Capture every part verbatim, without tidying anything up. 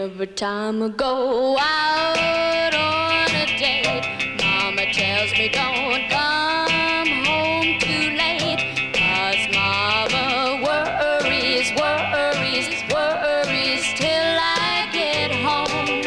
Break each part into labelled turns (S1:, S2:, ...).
S1: Every time I go out on a date, Mama tells me don't come home too late, 'cause Mama worries, worries, worries till I get home.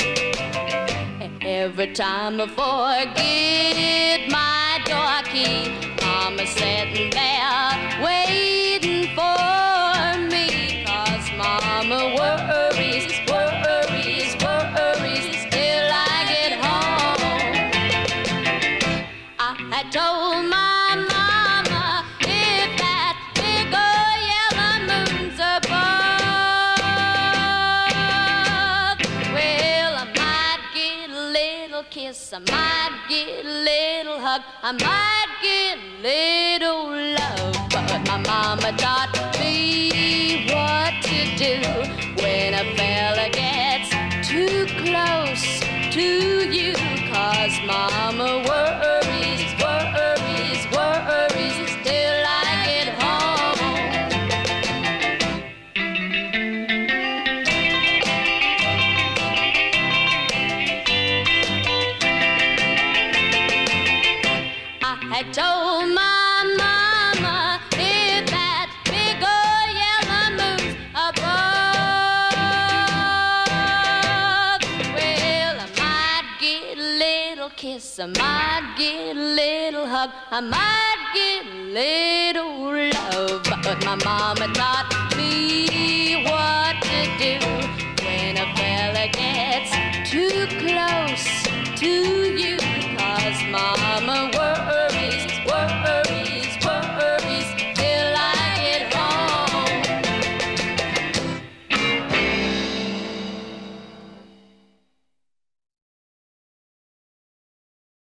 S1: Every time I forget my door key, Mama's sitting there waiting for me, 'cause Mama worries, worries, worries till I get home. I told my mama if that big old yellow moon's above, well, I might get a little kiss, I might get a little hug, I might get a little love. But my mama taught me what to do when a fella gets too close to you, 'cause Mama worries, worries, worries till I get home. I told my mama if that big old yellow moon's above, well, I might get a little kiss, I might get a little hug, I might get a little love. But my mama taught me what to do when a fella gets too close to